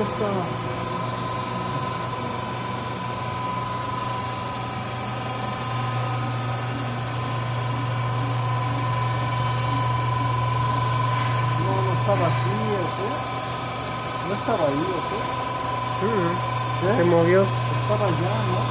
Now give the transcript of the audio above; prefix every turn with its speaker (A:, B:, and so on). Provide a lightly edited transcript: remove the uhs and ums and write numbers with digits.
A: ¿dónde está? No, no estaba así, ¿o qué? No estaba ahí, ¿o qué?
B: Se
A: ¿Qué?
B: movió.
A: Estaba allá, ¿no?